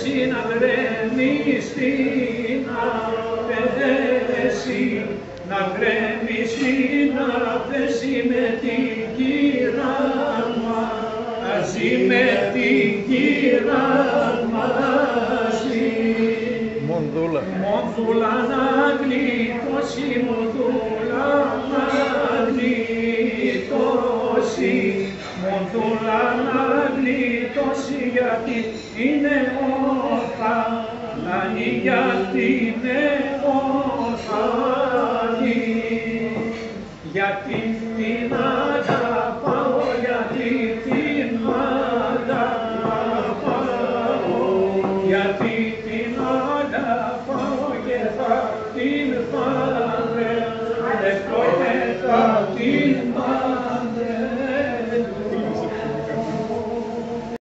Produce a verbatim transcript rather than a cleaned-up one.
αφέση να γκρέμεις την αφέση, να γκρέμεις την αφέση με την κύρα μαζί, με την κύρα μαζί. Μονδούλα. Μονδούλα να γλιτώσει, μονδούλα να γλιτώσει, μονδούλα να γλιτώσει, γιατί είναι όρθα, νάνι, γιατί είναι όρθανη, γιατί την αγαπάω, γιατί την αγαπάω, γιατί την αγαπάω και θα την παντρευτώ και θα την παντρευτώ.